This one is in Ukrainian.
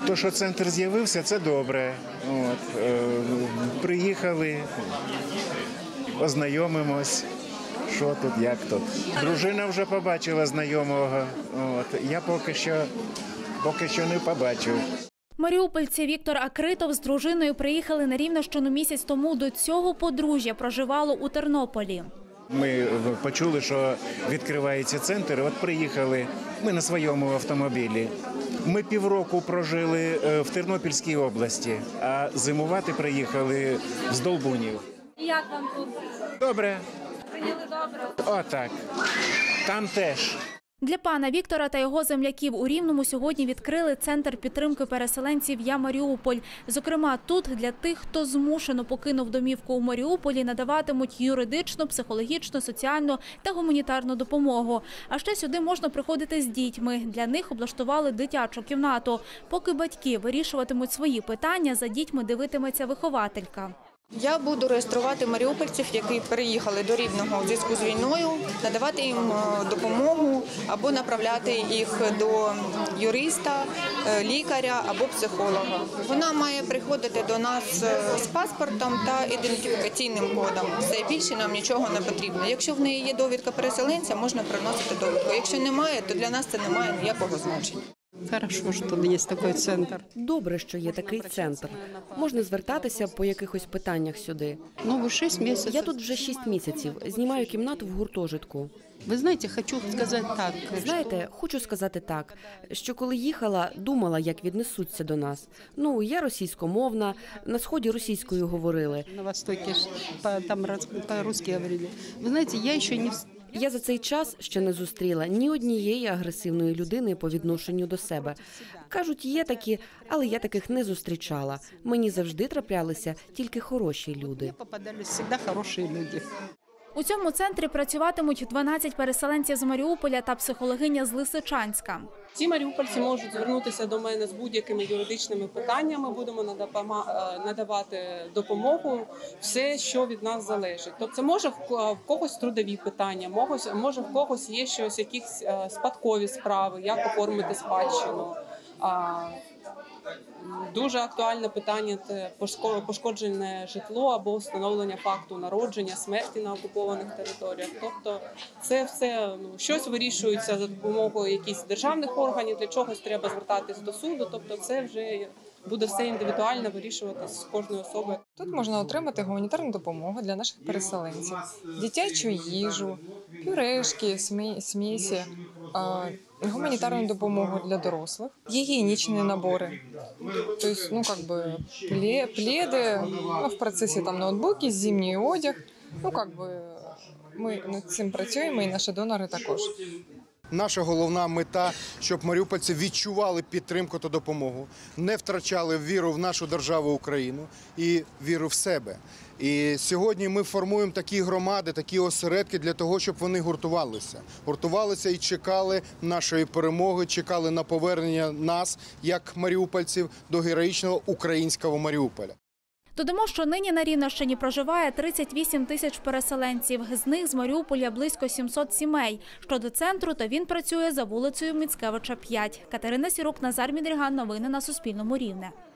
То, що центр з'явився, це добре. Приїхали, ознайомимось, що тут, як тут. Дружина вже побачила знайомого, я поки що не побачив. Маріупольці Віктор Акритов з дружиною приїхали на Рівненщину місяць тому. До цього подружжя проживало у Тернополі. Ми почули, що відкривається центр, от приїхали, ми на своєму автомобілі. Ми півроку прожили в Тернопільській області, а зимувати приїхали в Здолбунів. Як вам тут? Добре. Прийняли добре? Отак. Там теж. Для пана Віктора та його земляків у Рівному сьогодні відкрили центр підтримки переселенців «Я Маріуполь». Зокрема, тут для тих, хто змушено покинув домівку у Маріуполі, надаватимуть юридичну, психологічну, соціальну та гуманітарну допомогу. А ще сюди можна приходити з дітьми. Для них облаштували дитячу кімнату. Поки батьки вирішуватимуть свої питання, за дітьми дивитиметься вихователька. Я буду реєструвати маріупольців, які переїхали до Рівного у зв'язку з війною, надавати їм допомогу або направляти їх до юриста, лікаря або психолога. Вона має приходити до нас з паспортом та ідентифікаційним кодом. Все, більше нам нічого не потрібно. Якщо в неї є довідка переселенця, можна приносити довідку. Якщо немає, то для нас це не має ніякого значення. Хорошо, що є такий центр. Добре, що є такий центр. Можна звертатися по якихось питаннях сюди. Ну, ви 6 місяців. Я тут вже 6 місяців. Знімаю кімнату в гуртожитку. Ви знаєте, хочу сказати так. Знаєте, хочу сказати так, що коли їхала, думала, як віднесуться до нас. Ну, я російськомовна, на Сході російською говорили. На Востокі там по-русски говорили. Ви знаєте, я ще не... Я за цей час ще не зустріла ні однієї агресивної людини по відношенню до себе. Кажуть, є такі, але я таких не зустрічала. Мені завжди траплялися тільки хороші люди. Попадались завжди хороші люди. У цьому центрі працюватимуть 12 переселенців з Маріуполя та психологиня з Лисичанська. Ці маріупольці можуть звернутися до мене з будь-якими юридичними питаннями. Будемо надавати допомогу, все, що від нас залежить. Тобто, може в когось трудові питання, може в когось є щось, якісь спадкові справи, як оформити спадщину. Дуже актуальне питання – це пошкоджене житло або встановлення факту народження, смерті на окупованих територіях. Тобто це все щось вирішується за допомогою якихось державних органів, для чогось треба звертатись до суду. Тобто це вже буде все індивідуально вирішуватись з кожною особою. Тут можна отримати гуманітарну допомогу для наших переселенців, дитячу їжу, пюрешки, смісі, гуманітарну допомогу для дорослих, гігієнічні набори, тобто, пледи, в процесі ноутбуки, зимній одяг. Ми над цим працюємо і наші донори також. Наша головна мета, щоб маріупольці відчували підтримку та допомогу, не втрачали віру в нашу державу Україну і віру в себе. І сьогодні ми формуємо такі громади, такі осередки для того, щоб вони гуртувалися. Гуртувалися і чекали нашої перемоги, чекали на повернення нас, як маріупольців, до героїчного українського Маріуполя. Додамо, що нині на Рівненщині проживає 38 тисяч переселенців. З них з Маріуполя близько 700 сімей. Щодо центру, то він працює за вулицею Міцкевича, 5. Катерина Сірук, Назар Мідріган. Новини на Суспільному. Рівне.